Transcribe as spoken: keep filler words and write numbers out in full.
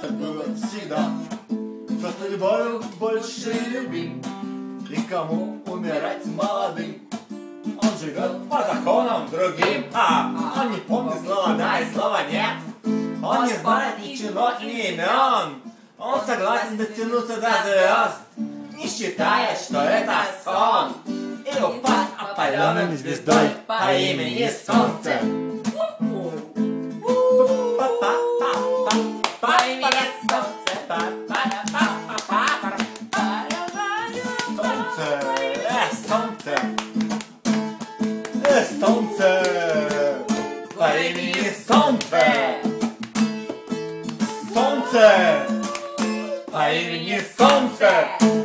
так было всегда. Просто любовь больше любим, и кому умирать молодым. Он живет по законам другим, а он не помнит слова да и слова нет. Он не знает ни чинов, ни имен. Он согласен дотянуться до звезд, не считая, что это сон, и упасть опаленной звездой по имени Солнце. По имени Солнце. Солнце, э, солнце, э, солнце, по имени Солнце. Солнце, по имени Солнце.